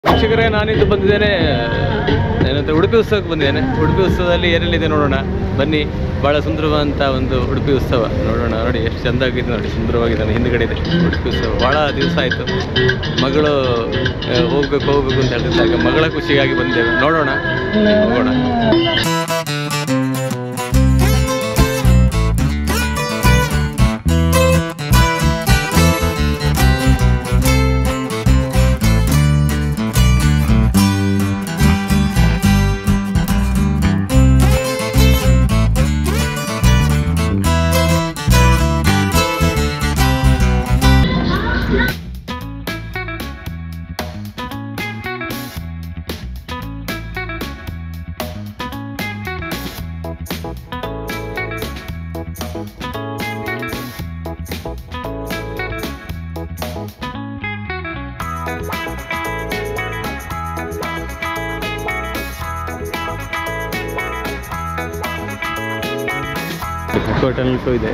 ವೀಕ್ಷಕರೇ, ನಾನಿಂದು ಬಂದಿದ್ದೇನೆ ಏನಂತ ಉಡುಪಿ ಉತ್ಸವಕ್ಕೆ ಬಂದಿದ್ದೇನೆ. ಉಡುಪಿ ಉತ್ಸವದಲ್ಲಿ ಏನೆಲ್ಲಿದೆ ನೋಡೋಣ ಬನ್ನಿ. ಭಾಳ ಸುಂದರವಾದಂಥ ಒಂದು ಉಡುಪಿ ಉತ್ಸವ ನೋಡೋಣ. ನೋಡಿ ಎಷ್ಟು ಚೆಂದ ಆಗಿದೆ, ನೋಡಿ ಸುಂದರವಾಗಿದ್ದಾನೆ. ಹಿಂದುಗಡೆ ಇದೆ ಉಡುಪಿ ಉತ್ಸವ. ಭಾಳ ದಿವಸ ಆಯಿತು, ಮಗಳು ಹೋಗ್ಬೇಕು ಅಂತ ಹೇಳ್ತಿದ್ದಾಗ ಮಗಳ ಖುಷಿಗಾಗಿ ಬಂದೇವೆ. ನೋಡೋಣ, ಹೋಗೋಣ. ಹೋಟೆಲ್ಸು ಇದೆ.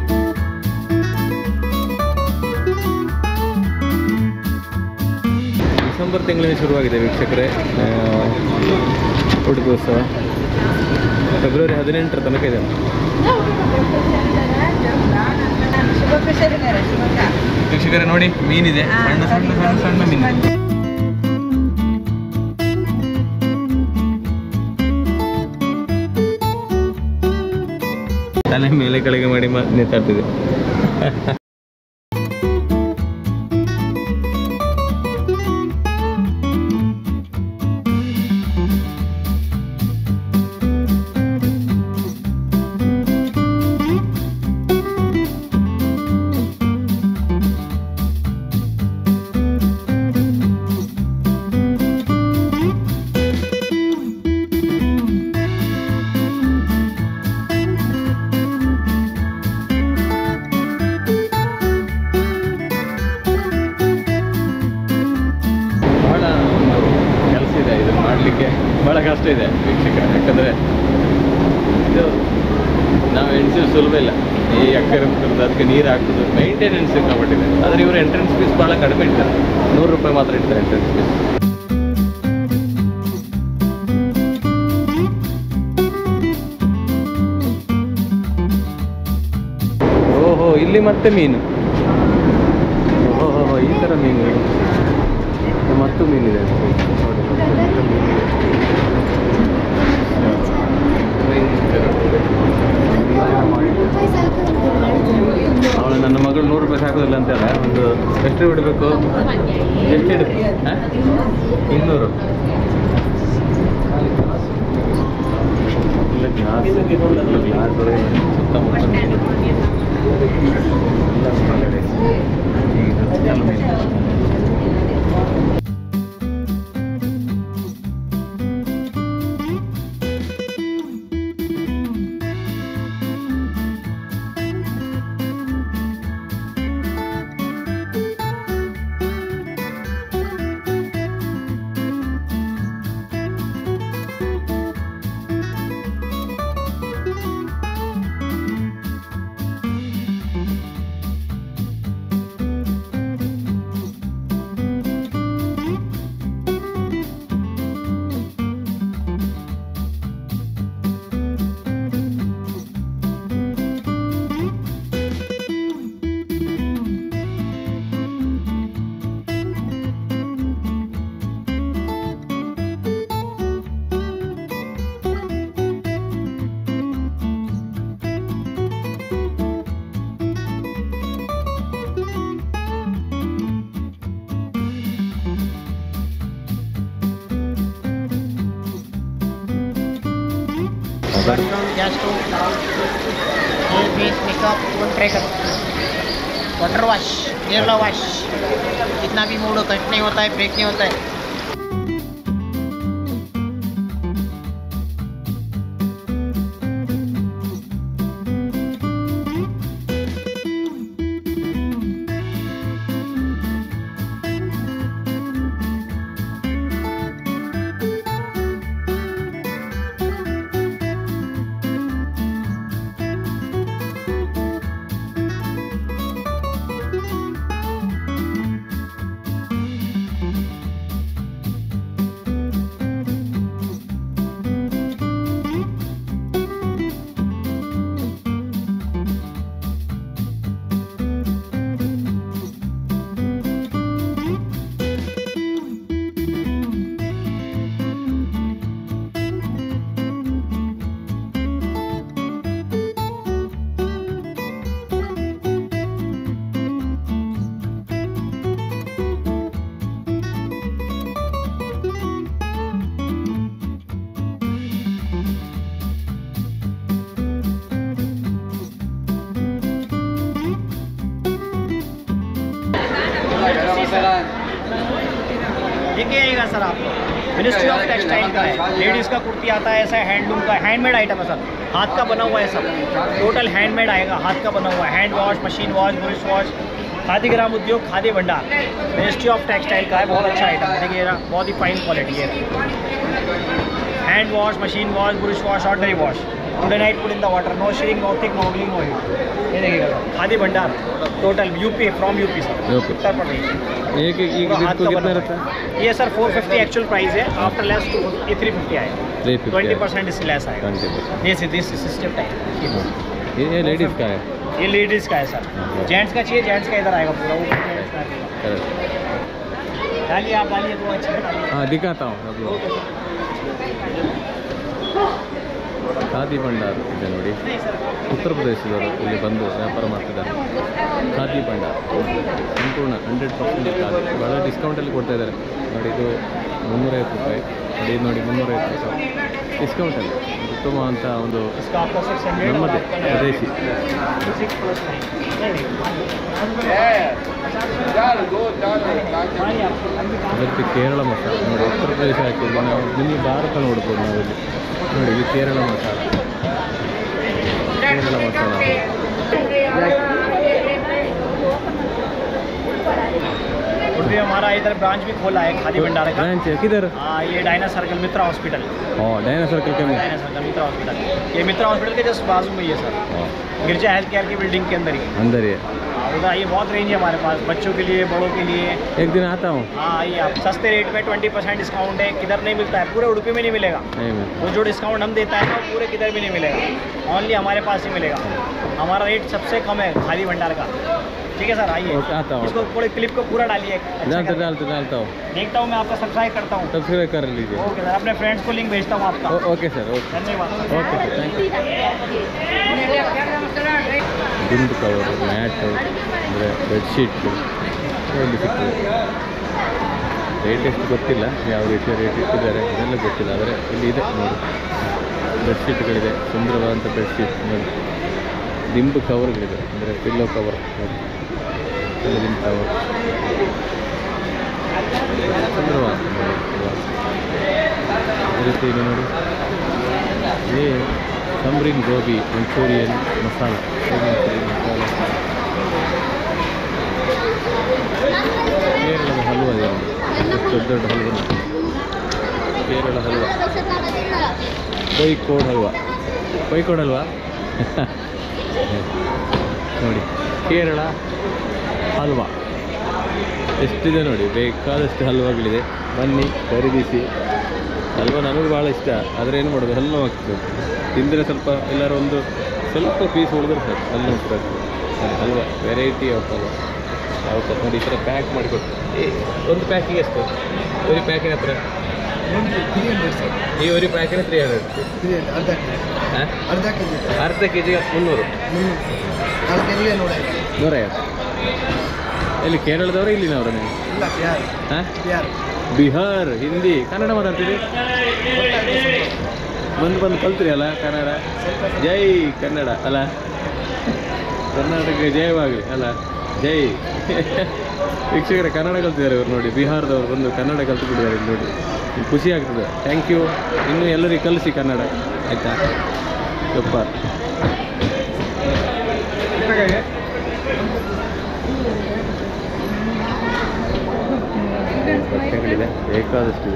ಡಿಸೆಂಬರ್ ತಿಂಗಳಿನ ಶುರುವಾಗಿದೆ ವೀಕ್ಷಕರೇ ಉಡುಪಿ ಉತ್ಸವ. ಫೆಬ್ರವರಿ 18ರ ತನಕ ಇದೆ. ವೀಕ್ಷಕರೇ ನೋಡಿ, ಮೀನಿದೆ, ಸಣ್ಣ ಸಣ್ಣ ಸಣ್ಣ ಸಣ್ಣ ಮೀನು. ತಲೆ ಮೇಲೆ ಕೆಳಗೆ ಮಾಡಿ ನೇತಾಡ್ತಿದೆ. ಭಾಳ ಕಷ್ಟ ಇದೆ ವೀಕ್ಷಕರೇ, ಯಾಕಂದರೆ ಇದು ನಾವು ಎಣಿಸೋದು ಸುಲಭ ಇಲ್ಲ. ಈ ಅಕ್ವೇರಿಯಂ ಕರೆದು ಅದಕ್ಕೆ ನೀರು ಹಾಕೋದು ಮೇಂಟೆನೆನ್ಸ್ ಸಿಕ್ಕಾಪಟ್ಟಿದೆ. ಆದರೆ ಇವರು ಎಂಟ್ರೆನ್ಸ್ ಫೀಸ್ ಭಾಳ ಕಡಿಮೆ ಇಡ್ತಾರೆ, 100 ರೂಪಾಯಿ ಮಾತ್ರ ಇಡ್ತಾರೆ ಎಂಟ್ರೆನ್ಸ್ ಫೀಸ್. ಓಹೋ, ಇಲ್ಲಿ ಮತ್ತೆ ಮೀನು. ಓಹೋ, ಈ ಥರ ಮೀನು ಮತ್ತು ಮೀನಿದೆ ನೋಡಿ. ಅವಳು ನನ್ನ ಮಗಳು 100 ರೂಪಾಯಿ ಸಾಕೋದಿಲ್ಲ ಅಂತೆಲ್ಲ. ಒಂದು ಎಷ್ಟು ಬಿಡಬೇಕು, ಎಷ್ಟು ಇಡಬೇಕು? 200 gas stove, face makeup, tracker, water wash, air wash, जितना भी मूड कट नहीं होता है, ब्रेक नहीं होता है. मिलेगा सर आपको। मिनिस्ट्री ऑफ टेक्सटाइल का है, लेडीज़ का कुर्ती आता है, ऐसा हैंडलूम का, हैंडमेड आइटम है सर, हाथ का बना हुआ है सब, टोटल हैंडमेड आएगा, हाथ का बना हुआ है, hand wash, machine wash, brush wash, Khadi Gram Udyog, Khadi भंडार, मिनिस्ट्री ऑफ टेक्सटाइल का है। बहुत अच्छा आइटम है, देखिए ना, बहुत ही फाइन क्वालिटी है। Hand wash, machine wash, brush wash, ordinary wash, good night put in the water, no sharing, no thick, no bling, no heat. ये देखिएगा Khadi Bhandar, total UP, from UP sir, Uttar Pradesh. एक हाथ का बना रहता है? हुआ है। ये सर 450 एक्चुअल प्राइस है, आफ्टर लेस 350 आएगा, 20% इससे लेस आएगा। This system type. ये लेडीज़ का है? ये लेडीज़ का है सर, जेंट्स का चाहिए, जेंट्स का इधर आएगा पूरा, ऊपर डालिए, आप डालिए तो अच्छा डालिए। हाँ दिखाता हूँ आप लोग। ಖಾದಿ ಭಂಡಾರ ಇದೆ ನೋಡಿ, ಉತ್ತರ ಪ್ರದೇಶದವರು ಇಲ್ಲಿ ಬಂದು ವ್ಯಾಪಾರ ಮಾಡ್ತಿದ್ದಾರೆ. ಖಾದಿ ಭಂಡಾರ ಸಂಪೂರ್ಣ 100% ಖಾದಿ, ಭಾಳ ಡಿಸ್ಕೌಂಟಲ್ಲಿ ಕೊಡ್ತಾ ಇದ್ದಾರೆ ನೋಡಿ. ಇದು 350 ರೂಪಾಯಿ ನೋಡಿ, ಇದು ನೋಡಿ 350 ರೂಪಾಯಿ ಡಿಸ್ಕೌಂಟಲ್ಲಿ. ಉತ್ತಮವಂಥ ಒಂದು ನಮ್ಮದೇ ಸ್ವದೇಶಿ. ಅದಕ್ಕೆ ಕೇರಳ ಮಸಾಲ ನೋಡಿ, ಉತ್ತರ ಪ್ರದೇಶ ಹಾಕಿದ್ವಿ ನಾವು, ಮಿನಿ ಭಾರತ ನೋಡ್ಬೋದು ನಾವಿಲ್ಲಿ ನೋಡಿ. ಇದು ಕೇರಳ ಮಸಾಲ, ಕೇರಳ ಮಸಾಲ. भी हमारा इधर ब्रांच भी खोला है खादी भंडार का। ब्रांच है किधर? हाँ, ये Diana circle Mitra hospital. Diana circle के में? डायना सर्कल मित्रा हॉस्पिटल, ये मित्रा हॉस्पिटल के जस्ट बाजू में ही है सर, गिरजा हेल्थ केयर की बिल्डिंग के अंदर ही। अंदर ही? उधर ये बहुत रेंज है हमारे पास, बच्चों के लिए, बड़ों के लिए। एक दिन आता हूँ। हाँ आइए आप, सस्ते रेट में 20% डिस्काउंट है, किधर नहीं मिलता है, पूरे उड़पी में नहीं मिलेगा। वो जो डिस्काउंट हम देता है ना, वो पूरे किधर भी नहीं मिलेगा, ओनली हमारे पास ही मिलेगा। हमारा रेट सबसे कम है खादी भंडार का। ठीक है सर, आइए आता हूँ। इसको पूरे क्लिप को पूरा डालिए, डालता हूँ, देखता हूँ मैं, आपका सब्सक्राइब करता हूँ। सब्सक्राइब कर लीजिए। ओके सर, अपने फ्रेंड्स को लिंक भेजता हूँ आपका। ओके सर, ओके, धन्यवाद। Okay sir, thank you. ದಿಂಡು ಕವರು, ಮ್ಯಾಟು, ಅಂದರೆ ಬೆಡ್ಶೀಟು ಇಲ್ಲಿ ಸಿಗ್ತದೆ. ರೇಟ್ ಎಷ್ಟು ಗೊತ್ತಿಲ್ಲ, ಯಾವ ರೀತಿಯ ರೇಟ್ ಇಟ್ಟಿದ್ದಾರೆ ಅದೆಲ್ಲ ಗೊತ್ತಿಲ್ಲ, ಆದರೆ ಇಲ್ಲಿ ಇದೆ ನೋಡಿ. ಬೆಡ್ಶೀಟ್ಗಳಿದೆ, ಸುಂದರವಾದಂಥ ಬೆಡ್ಶೀಟ್ ನೋಡಿ. ದಿಂಬು ಕವರ್ಗಳಿದೆ, ಅಂದರೆ ಪಿಲ್ಲೋ ಕವರ್ ನೋಡಿ, ಎಲ್ಲ ದಿಂಬು ಕವರ್ ಸುಂದರವಾದ ಅದೇ ರೀತಿ ಇದೆ ನೋಡಿ. ये तमरीन गोभी मंचूरियन मसाला, ಕೇರಳದ ಹಲ್ವ ಇದೆ ನೋಡಿ, ದೊಡ್ಡ ದೊಡ್ಡ ಹಲ್ವ, ಕೇರಳ ಹಲ್ವ, ಕೋಯಿಕೋಡ್ ಹಲ್ವ, ಕೋಯಿಕೋಡ್ ಹಲ್ವಾ ನೋಡಿ, ಕೇರಳ ಹಲ್ವಾ ಎಷ್ಟಿದೆ ನೋಡಿ, ಬೇಕಾದಷ್ಟು ಹಲ್ವಾಗಳಿದೆ. ಬನ್ನಿ ಖರೀದಿಸಿ. ಹಲ್ವ ನನಗೆ ಭಾಳ ಇಷ್ಟ, ಆದರೆ ಏನು ಮಾಡೋದು, ಹಲ್ವ ಆಗ್ತದೆ ತಿಂದರೆ ಸ್ವಲ್ಪ ಎಲ್ಲರೂ ಒಂದು ಸ್ವಲ್ಪ ಪೀಸ್ ಉಳಿದ್ರೆ ಸರ್ ಹಲ್ವ ಆಗ್ತದೆ. ಹಲ್ವ ವೆರೈಟಿ ಆಫ್ ಹಲ್ವ ಯಾವತ್ತ ನೋಡಿ, ಈ ಥರ ಪ್ಯಾಕ್ ಮಾಡಿಕೊಟ್ಟು. ಒಂದು ಪ್ಯಾಕಿಗೆ ಎಷ್ಟು? ഒരു ಪ್ಯಾಕಿನ ಹತ್ರ ಈ ഒരു ಪ್ಯಾಕಿನ 300, ಅರ್ಧ ಕೆ ಜಿಗೆ 300, 150. ಎಲ್ಲಿ ಕೇರಳದವರು ಇಲ್ಲಿನವರು ನೀವು? ಹಾಂ, ಬಿಹಾರ್. ಹಿಂದಿ ಕನ್ನಡ ಮಾತಾಡ್ತೀರಿ? ಬಂದು ಕಲ್ತ್ರಿ ಅಲ್ಲ ಕನ್ನಡ. ಜೈ ಕನ್ನಡ ಅಲ್ಲ, ಕರ್ನಾಟಕ ಜಯವಾಗಲಿ ಅಲ್ಲ, ಜೈ. ವೀಕ್ಷಕರೇ, ಕನ್ನಡ ಕಲ್ತಿದ್ದಾರೆ ಇವರು ನೋಡಿ, ಬಿಹಾರದವರು ಬಂದು ಕನ್ನಡ ಕಲ್ತುಬಿಟ್ಟಿದ್ದಾರೆ ಇಲ್ಲಿ ನೋಡಿ, ಖುಷಿ ಆಗ್ತದೆ. Thank you. ಇನ್ನೂ ಎಲ್ಲರಿಗೂ ಕಲಿಸಿ ಕನ್ನಡ, ಆಯಿತಾ? ಸೂಪರ್. ಬಟ್ಟೆಗಳಿದೆ, ಬೇಕಾದಷ್ಟಿದೆ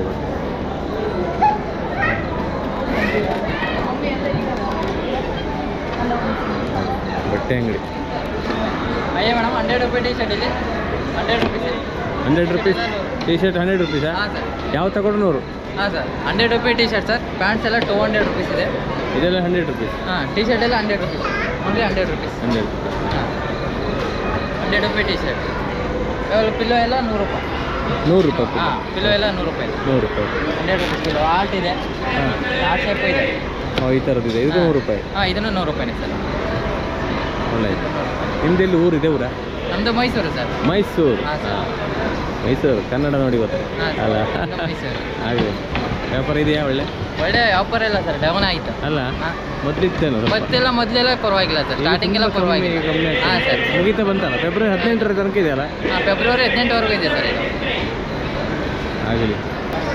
ಬಟ್ಟೆ ಅಂಗಡಿ. आइए मैडम, 100 रुपये टी शर्ट ಇದೆ, 100 रुपीस. 100 रुपीस ಟಿ ಶರ್ಟ್ 100 रुपीसा? ಹಾಂ ಸರ್. ಯಾವ ತಗೊಂಡು 100? ಹಾಂ ಸರ್, 100 रुपये ಟಿ ಶರ್ಟ್ ಸರ್. ಪ್ಯಾಂಟ್ಸ್ ಎಲ್ಲ 200 रुपीस ಇದೆ. ಇದೆಲ್ಲ 100 रुपीस? ಹಾಂ, ಟಿ ಶರ್ಟ್ ಎಲ್ಲ 100 रुपीस, ಓನ್ಲಿ 100 रुपीस. 100 रुपीस. ಹಾಂ, 100 रुपये ಟಿ ಶರ್ಟ್. ಪಿಲ್ಲೋ ಎಲ್ಲ 100 ರೂಪಾಯಿ. 100 ರೂಪಾಯಿ? ಹಾಂ, ಪಿಲ್ಲೋ ಎಲ್ಲ 100 ರೂಪಾಯಿ. 100 ರೂಪಾಯಿ. 100 रुपीस ಪಿಲ್ಲೋ. ಆರ್ಟ್ ಇದೆ, ಆರ್ಟ್ ಶೇಪ್ ಇದೆ. ಹಾಂ, ಈ ಥರದ್ದಿದೆ. ಇದು 100 ರೂಪಾಯಿ? ಹಾಂ, ಇದನ್ನು 100 ರೂಪಾಯಿನೇ ಸರ್. ಒಳ್ಳೆಯದು. ನಿಮ್ದೆಲ್ಲಿ ಊರಿದೆ ಊರ? ನಮ್ಮದು ಮೈಸೂರು ಸರ್. ಮೈಸೂರು? ಹಾಂ ಸರ್. ಮೈಸೂರು ಕನ್ನಡ ನೋಡಿ ಗೊತ್ತಾ ಅಲ್ಲ? ಮೈಸೂರು. ಹಾಗೆ ವ್ಯಾಪಾರ ಇದೆಯಾ? ಒಳ್ಳೆ ವ್ಯಾಪಾರ ಇಲ್ಲ ಸರ್, ಡೌನ್ ಆಯಿತು ಅಲ್ಲ? ಮೊದಲಿತ್ತೇನೋ? ಮೊದಲೆಲ್ಲ ಪರವಾಗಿಲ್ಲ ಸರ್, ಸ್ಟಾರ್ಟಿಂಗ್ ಎಲ್ಲ ಪರವಾಗಿಲ್ಲ. ಹಾಂ ಸರ್, ಮುಗೀತಾ ಬಂತಲ್ಲ, ಫೆಬ್ರವರಿ 18ರ ತನಕ ಇದೆಯಲ್ಲ? ಹಾಂ, ಫೆಬ್ರವರಿ 18ವರೆಗೂ ಇದೆ ಸರ್ ಇದು. ಆಗಲಿ.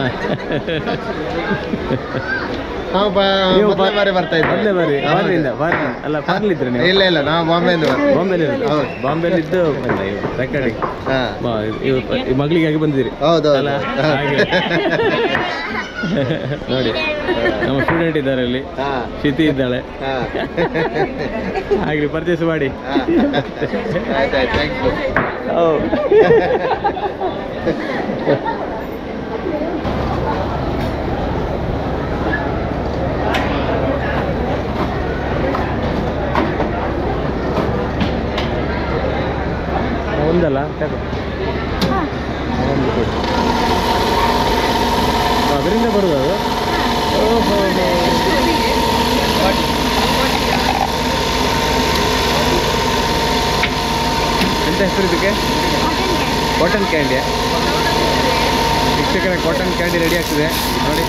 ನಾವು ಮೊದಲೇ ಬಾರಿ ಬರ್ತಾ ಇದ್ದೆ. ಮೊದಲೇ ಬಾರಿ ಅಲ್ಲ ಪಾರ್ಲಿದ್ರೆ ನೀವು? ಇಲ್ಲ ಇಲ್ಲ, ನಾವು ಬಾಂಬೆಯಿಂದ ಬಾಂಬೆಲಿ ಹೌದು. ಬಾಂಬೆಲಿದ್ದು ರೆಕಾರ್ಡಿಂಗ್ ಮಗಳಿಗಾಗಿ ಬಂದಿದ್ದೀರಿ ಹೌದು ಅಲ್ಲ? ಹಾಗೆ ನೋಡಿ ನಮ್ಮ ಸ್ಟೂಡೆಂಟ್ ಇದ್ದಾರೆ ಅಲ್ಲಿ, ಶಿತಿ ಇದ್ದಾಳೆ. ಆಗ್ಲಿ ಪರ್ಚೇಸ್ ಮಾಡಿ. ಒಂದಲ್ಲ ಅದರಿಂದ ಬರುದು ಅದು. ಓಹೋ, ಎಂತ ಹೆಸರು ಇದಕ್ಕೆ? ಕಾಟನ್ ಕ್ಯಾಂಡಿಯಾ? ವೀಕ್ಷಕರೇ, ಕಾಟನ್ ಕ್ಯಾಂಡಿ ರೆಡಿ ಆಗ್ತದೆ ನೋಡಿ.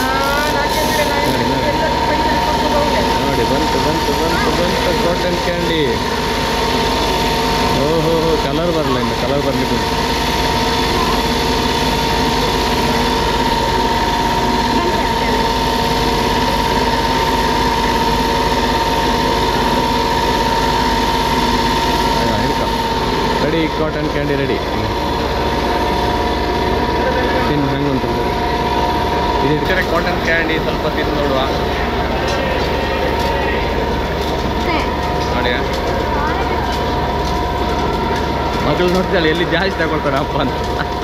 ನೋಡಿ ಬಂತು ಕಾಟನ್ ಕ್ಯಾಂಡಿ. ಓಹೋ, ಕಲರ್ ಬರಲ್ಲ, ಇನ್ನು ಕಲರ್ ಬರಲಿಕ್ಕೆ ರೆಡಿ. Cotton candy ready. ತಿನ್ನು ಹೆಂಗೆ ಅಂತ ಇದು ಕರೆಕ್ಟ್. ಕಾಟನ್ ಕ್ಯಾಂಡಿ ಸ್ವಲ್ಪ ತಿಂದು ನೋಡುವ ನೋಡಿ. ಮಕ್ಕಳು ನೋಡ್ತಾಳೆ ಎಲ್ಲಿ ಜಾಸ್ತಿ ತಗೊಳ್ತಾರೆ ಅಪ್ಪ ಅಂತ.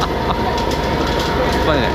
ಅಪ್ಪನೇ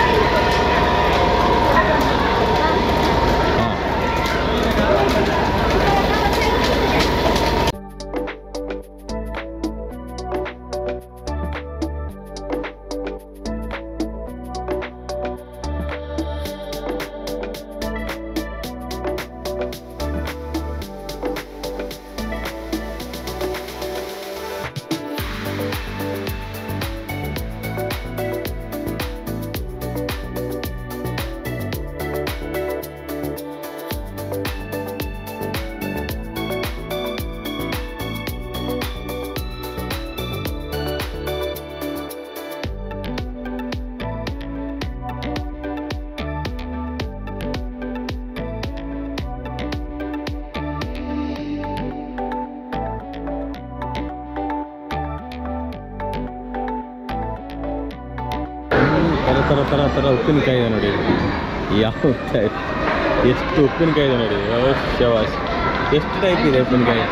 ಥರ ಉಪ್ಪಿನಕಾಯಿ ಇದೆ ನೋಡಿ. ಯಾವ ಟೈಪ್, ಎಷ್ಟು ಉಪ್ಪಿನಕಾಯಿ ಇದೆ ನೋಡಿ. ಶವಾಶ್, ಎಷ್ಟು ಟೈಪ್ ಇದೆ ಉಪ್ಪಿನಕಾಯಿ?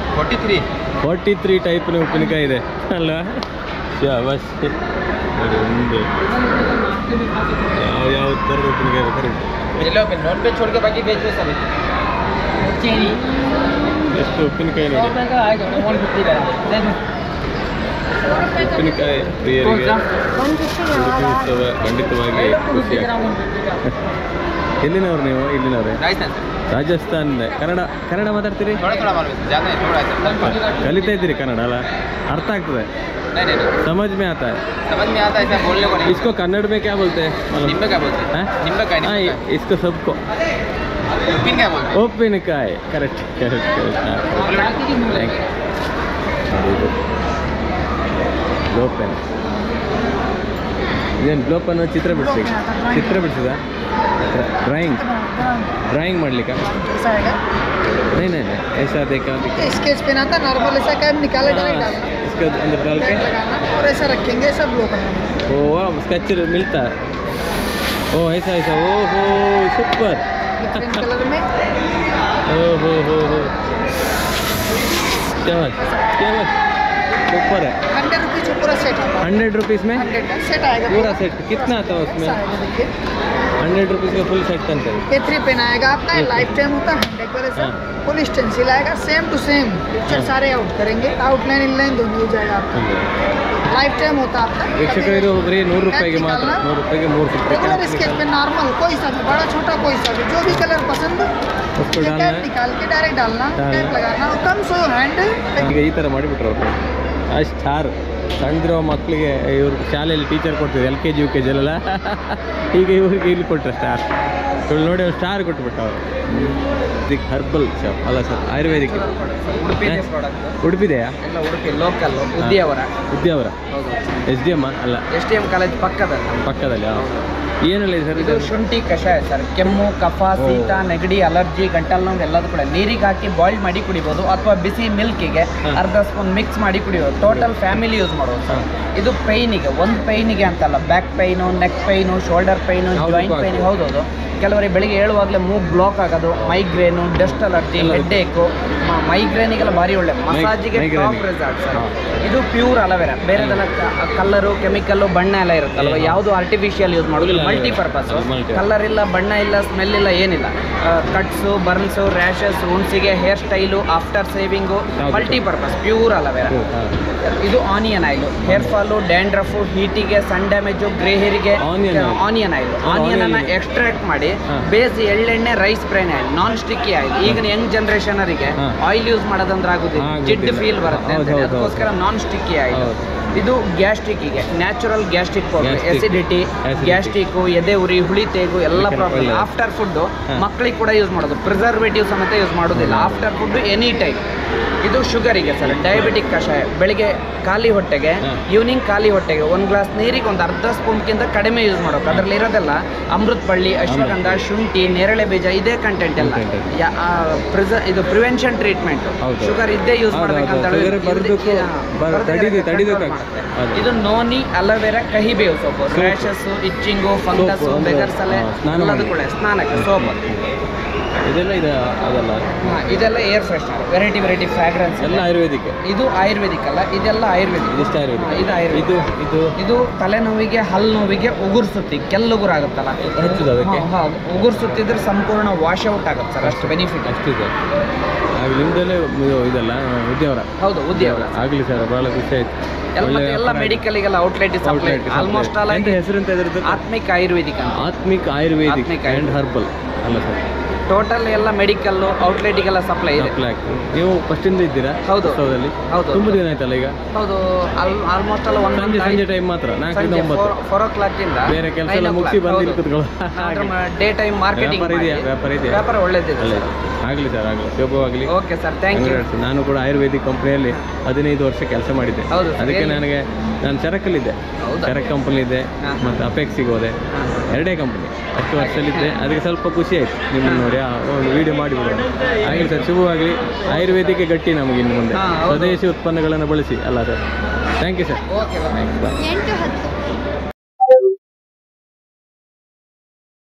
43 ಟೈಪಿನ ಉಪ್ಪಿನಕಾಯಿ ಇದೆ ಅಲ್ಲ? ಶವಾಶ್ ನೋಡಿ. ಒಂದು ಯಾವ ಥರದ ಉಪ್ಪಿನಕಾಯಿ ಇದೆ ಕರೆಕ್ಟ್. ಎಷ್ಟು ಉಪ್ಪಿನಕಾಯಿ ನೋಡಿ. ಉಪ್ಪಿನಕಾಯಿ ಪ್ರಿಯರಿಗೆ ಉಡುಪಿ ಉತ್ಸವ ಖಂಡಿತವಾಗಿ ಖುಷಿಯಾಗ್ತದೆ. ಎಲ್ಲಿನವ್ರು ನೀವು? ಇಲ್ಲಿನವ್ರೆ? ರಾಜಸ್ಥಾನ್. ಕನ್ನಡ ಮಾತಾಡ್ತೀರಿ? ಕಲಿತಾ ಇದ್ದೀರಿ ಕನ್ನಡ ಅಲ್ಲ? ಅರ್ಥ ಆಗ್ತದೆ? समझ में आता है बोलने को नहीं. इसको कन्नड़ में क्या बोलते हैं? हाँ, इसको सबको ಉಪ್ಪಿನಕಾಯಿ. ಕರೆಕ್ಟ್. Blow pen. ಇದೇನು ಬ್ಲೋ ಪೆನ್? ಚಿತ್ರ ಬಿಡಿಸಿದ ड्राइंग ಮಾಡಲಿಕ್ಕೆ? नहीं ऐसा देखा स्केच पेन आता नॉर्मल ऐसा कैप निकाला डालना, इसके अंदर डाल के और ऐसा रखेंगे सब लोग. ओ वाह, स्केच मिलता है. ओ ऐसा ओ हो सुपर. डिफरेंट कलर में. ओ हो क्या बात ऊपर है. 100 रुपीज़ पूरा सेट आता है. 100 रुपीज़ में 100 का सेट आएगा पूरा सेट. कितना आता है उसमें? 100 रुपीज़ का फुल सेट बनता है. A3 पेन आएगा आपका, लाइफ टाइम होता है डेकोरेशन. फुल स्टेंसिल आएगा, सेम टू सेम पिक्चर सारे आउट करेंगे. आउटलाइन इनलाइन दोनों हो जाएगा आपका. लाइफ टाइम होता है आपका. ವೀಕ್ಷಕರು ಬರೀ 100 ರೂಪಾಯಿಗೆ ಮಾತ್ರ. 100 ರೂಪಾಯಿಗೆ 3 रेगुलर स्केच पेन नॉर्मल कोई सा भी, बड़ा छोटा कोई सा भी, जो भी कलर पसंद उसको डालना कैप है. निकाल के डायरेक्ट डालना, कैप लगाना, कम सो हैंड. ಈಗ ಈ ಥರ ಮಾಡಿಬಿಟ್ರು ಅವರು. ಅಷ್ಟು ಸ್ಟಾರ್ ಸಣ್ಣದಿರೋ ಮಕ್ಕಳಿಗೆ ಇವ್ರು ಶಾಲೆಯಲ್ಲಿ ಟೀಚರ್ ಕೊಡ್ತಿದ್ರು, LKG UKG ಅಲ್ಲ. ಈಗ ಇವ್ರಿಗೆ ಇಲ್ಲಿ ಕೊಟ್ಟರೆ ಸ್ಟಾರ್. ಇವ್ರು ನೋಡಿ ಅವ್ರು ಸ್ಟಾರ್ ಕೊಟ್ಬಿಟ್ಟು ಅವರು. ಇದಕ್ಕೆ ಹರ್ಬಲ್ ಶಾಪ್ ಅಲ್ಲ ಸರ್, ಆಯುರ್ವೇದಿಕ್. ಉಡುಪಿದೆಯಾ? ಎಲ್ಲ ಉಡುಪಿ ಲೋಕಲ್ ಉದ್ಯಾವರ. SDM ಅಲ್ಲ? SDM ಕಾಲೇಜ್ ಪಕ್ಕದಲ್ಲಿ. ಪಕ್ಕದಲ್ಲಿ ಏನೆಲ್ಲ ಇದೆ ಸರ್ ಇದು ಶುಂಠಿ ಕಷಾಯ ಸರ್. ಕೆಮ್ಮು, ಕಫ, ಶೀತ, ನೆಗಡಿ, ಅಲರ್ಜಿ, ಗಂಟಲು ನೋವು ಎಲ್ಲದೂ ಕೂಡ ನೀರಿಗೆ ಹಾಕಿ ಬಾಯ್ಲ್ ಮಾಡಿ ಕುಡಿಬೋದು, ಅಥವಾ ಬಿಸಿ ಮಿಲ್ಕಿಗೆ ಅರ್ಧ ಸ್ಪೂನ್ ಮಿಕ್ಸ್ ಮಾಡಿ ಕುಡಿಬೋದು. ಟೋಟಲ್ ಫ್ಯಾಮಿಲಿ ಯೂಸ್ ಮಾಡ್ಬೋದು ಸರ್. ಇದು ಪೈನಿಗೆ, ಒಂದು ಪೈನಿಗೆ ಅಂತಲ್ಲ, back pain, neck pain, shoulder pain, joint pain. ಹೌದೌದು, ಕೆಲವರಿಗೆ ಬೆಳಿಗ್ಗೆ ಹೇಳುವಾಗಲೇ ಮೂಗ್ ಬ್ಲಾಕ್ ಆಗೋದು, ಮೈಗ್ರೇನು, ಡಸ್ಟ್ ಅಲರ್ಜಿ, ಹೆಡ್ಡೇಕು, ಮೈಗ್ರೇನಿಗೆಲ್ಲ ಭಾರಿ ಒಳ್ಳೆ. ಮಸಾಜಿಗೆ ಟಾಪ್ ರಿಸಲ್ಟ್ ಸರ್. ಇದು ಪ್ಯೂರ್ ಅಲೋವೆರಾ. ಬೇರೆದೆಲ್ಲ ಕಲ್ಲರು, ಕೆಮಿಕಲ್ಲು, ಬಣ್ಣ ಎಲ್ಲ ಇರುತ್ತಲ್ವ, ಯಾವುದು ಆರ್ಟಿಫಿಷಿಯಲ್ ಯೂಸ್ ಮಾಡೋದಿಲ್ಲ. ಮಲ್ಟಿಪರ್ಪಸ್, ಕಲರ್ ಇಲ್ಲ, ಬಣ್ಣ ಇಲ್ಲ, ಸ್ಮೆಲ್ ಇಲ್ಲ, ಏನಿಲ್ಲ. ಕಟ್ಸು, ಬರ್ನ್ಸು, ರ್ಯಾಷಸ್, ವುಂಡ್ಸಿಗೆ, hair style, after shaving, multipurpose, pure aloe vera. ಇದು onion oil. Hair fall, dandruff, ಹೀಟಿಗೆ, ಸನ್ ಡ್ಯಾಮೇಜು, ಗ್ರೇ ಹೇರಿಗೆ ಆನಿಯನ್ ಆಯಿಲ್. ಆನಿಯನ್ ಅನ್ನ ಎಕ್ಸ್ಟ್ರಾಕ್ಟ್ ಮಾಡಿ ಬೇಯಿಸಿ ಎಳ್ಳೆಣ್ಣೆ, rice bran oil, non sticky oil. ಈಗಿನ ಯಂಗ್ ಜನರೇಷನ್ ಅವರಿಗೆ ಆಯಿಲ್ ಯೂಸ್ ಮಾಡೋದಂದ್ರೆ ಆಗುದಿಲ್ಲ, ಜಿಡ್ ಫೀಲ್ ಬರುತ್ತೆ, ಅದಕ್ಕೋಸ್ಕರ ನಾನ್ ಸ್ಟಿಕ್ಕಿ ಆಯಿಲ್. ಇದು ಗ್ಯಾಸ್ಟ್ರಿಕ್ಕಿಗೆ natural gastric powder. Acidity, gastric, ಎದೆ ಉರಿ, ಹುಳಿ ತೇಗು ಎಲ್ಲ ಪ್ರಾಬ್ಲಮ್. ಆಫ್ಟರ್ ಫುಡ್ಡು ಮಕ್ಕಳಿಗೆ ಕೂಡ ಯೂಸ್ ಮಾಡೋದು, ಪ್ರಿಸರ್ವೇಟಿವ್ ಸಮೇತ ಯೂಸ್ ಮಾಡೋದಿಲ್ಲ. After food any time. ಇದು ಶುಗರಿಗೆ ಸರ್, ಡಯಾಬಿಟಿಕ್ ಕಷಾಯ. ಬೆಳಿಗ್ಗೆ ಖಾಲಿ ಹೊಟ್ಟೆಗೆ, ಈವ್ನಿಂಗ್ ಖಾಲಿ ಹೊಟ್ಟೆಗೆ 1 ಗ್ಲಾಸ್ ನೀರಿಗೆ ಒಂದು ಅರ್ಧ ಸ್ಪೂನ್ಗಿಂತ ಕಡಿಮೆ ಯೂಸ್ ಮಾಡೋದು. ಅದರಲ್ಲಿ ಇರೋದೆಲ್ಲ ಅಮೃತ ಬಳ್ಳಿ, ಅಶ್ವಗಂಧ, ಶುಂಠಿ, ನೇರಳೆ ಬೀಜ, ಇದೇ ಕಂಟೆಂಟ್ ಎಲ್ಲ. ಇದು ಪ್ರಿವೆನ್ಷನ್ ಟ್ರೀಟ್ಮೆಂಟ್. ಶುಗರ್ ಇದ್ದೇ ಯೂಸ್ ಮಾಡ್ಬೇಕಂತ ಇದು ನೋನಿ, ಅಲೋವೆರಾ, ಕಹಿ ಬೇವು ಸೋಪು. ರ್ಯಾಷಸ್ಸು, ಇಚ್ಚಿಂಗು, ಫಂಗಸ್ಸು, ಬೆಗರ್ಸಲೆ ಎಲ್ಲದೂ ಕೂಡ ಸ್ನಾನಕ್ಕೆ ಸೋಪು. ಇದೆಲ್ಲ ಇದೆ ಅದಲ್ಲ. ಇದೆಲ್ಲ ಏರ್ ಫ್ರೆಶ್ನರ್, ವೆರೈಟಿ ಫ್ರಾಗ್ರೆನ್ಸ್ ಎಲ್ಲ ಆಯುರ್ವೇದಿಕ್. ಇದು ಆಯುರ್ವೇದಿಕ್ ಅಲ್ಲ, ಇದೆಲ್ಲ ಆಯುರ್ವೇದಿಕ್. ಇದಿಷ್ಟು ಆಯುರ್ವೇದಿಕ್. ಇದು ಆಯುರ್ವೇದಿಕ್. ಇದು ತಲೆನೋವಿಗೆ, ಹಲ್ಲು ನೋವಿಗೆ, ಉಗುರು ಸುತ್ತಿ, ಕೆಲ್ಲುಗುರು ಆಗುತ್ತಲ್ಲ, ಹಚ್ಚುದು ಅದಕ್ಕೆ. ಉಗುರು ಸುತ್ತಿದ್ರೆ ಸಂಪೂರ್ಣ ವಾಶ್ ಔಟ್ ಆಗುತ್ತೆ ಸರ್, ಅಷ್ಟು ಬೆನಿಫಿಟ್. ಅಷ್ಟಿದೆ. ಹಾಗೆ ನಿಮ್ದಲ್ಲೇ ಇದೆಲ್ಲ ಉದ್ಯಾವರ. ಹೌದು, ಉದ್ಯಾವರ. ಆಗಲಿ ಸರ್, ಭಾಳ ಖುಷಿ ಆಯ್ತು. ಎಲ್ಲ ಮೆಡಿಕಲ್ಗೆಲ್ಲ ಔಟ್ಲೆಟ್ ಸಪ್ಲೈ ಆಲ್ಮೋಸ್ಟ್ ಆಲ್. ಹೆಸರು ಅಂತ ಇದ್ರದ್ದು? ಆತ್ಮಿಕ್ ಆಯುರ್ವೇದಿಕ್ ಅಂತ. ಆತ್ಮಿಕ್ ಆಯುರ್ವೇದಿಕ್ ಆ್ಯಂಡ್ ಹರ್ಬಲ್ ಅಲ್ಲ ಸರ್? ಟೋಟಲ್ ಎಲ್ಲ ಮೆಡಿಕಲ್ಲು, ಔಟ್ಲೆಟಿಗೆಲ್ಲ ಸಪ್ಲೈ ಇದೆ. ನೀವು ಫಸ್ಟಿಂದ ಇದ್ದೀರಾ? ಹೌದು ಹೌದು. ತುಂಬ ದಿನ ಆಯ್ತಲ್ಲ ಈಗ? ಹೌದು, ಆಲ್ಮೋಸ್ಟ್ ಅಲ್ಲ. ಸಂಜೆ ಟೈಮ್ ಮಾತ್ರ 4 ರಿಂದ 9, 4 o'clock ಇಂದ ಬೇರೆ ಕೆಲಸ ಎಲ್ಲ ಮುಗಿಸಿ ಬಂದು ಕೂತ್ಕೊಳ್ಳೋ. ಡೇ ಟೈಮ್ ಮಾರ್ಕೆಟಿಂಗ್ ವ್ಯಾಪಾರ ಇದೆಯಾ? ವ್ಯಾಪಾರ ಒಳ್ಳೇದಿದೆ. ಆಗಲಿ ಸರ್, ಆಗಲಿ, ಶುಭವಾಗಲಿ. Okay sir, thank you. ನಾನು ಕೂಡ ಆಯುರ್ವೇದಿಕ್ ಕಂಪ್ನಿಯಲ್ಲಿ 15 ವರ್ಷ ಕೆಲಸ ಮಾಡಿದ್ದೆ. ಹೌದು, ಅದಕ್ಕೆ ನಾನು ಚರಕಲ್ಲಿದ್ದೆ. ಚರಕ್ ಕಂಪನಿ ಇದೆ, ಮತ್ತು ಅಪೆಕ್ಸಿಗೆ ಹೋದೆ. 2 ಕಂಪನಿ 10 ವರ್ಷದಲ್ಲಿದ್ದೆ. ಅದಕ್ಕೆ ಸ್ವಲ್ಪ ಖುಷಿ ಆಯ್ತು ನಿಮ್ಮನ್ನು ನೋಡಿ, ಒಂದು ವಿಡಿಯೋ ಮಾಡಿಬಿಡೋಣ. ಆಗಲಿ ಸರ್, ಶುಭವಾಗಲಿ. ಆಯುರ್ವೇದಿಕ್ ಗಟ್ಟಿ ನಮಗೆ ಇನ್ನು ಮುಂದೆ ಸ್ವದೇಶಿ ಉತ್ಪನ್ನಗಳನ್ನು ಬಳಸಿ ಅಲ್ಲ sir. Thank you sir. Okay, bye. 8-10